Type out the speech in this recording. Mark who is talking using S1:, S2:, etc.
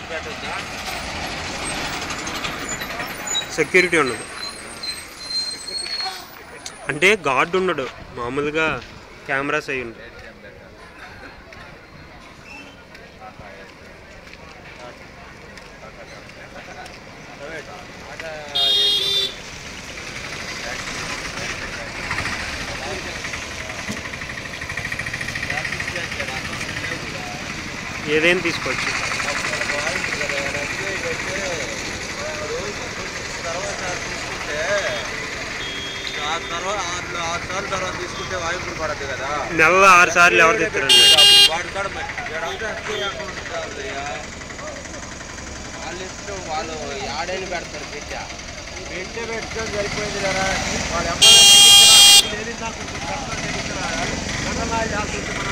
S1: Security ఉండదు అంటే gourd ఉండడు మామూలుగా కెమెరాస్ అయ్యి ఉంటాయి. ఏదైనా తీసుకోవచ్చు. నెలలో 6 సార్లు ఎవరు తెస్తారండి?
S2: వాళ్ళు ఆడైనా పెడతారు పెట్టే పెట్టుకొని సరిపోయింది కదా. వాళ్ళు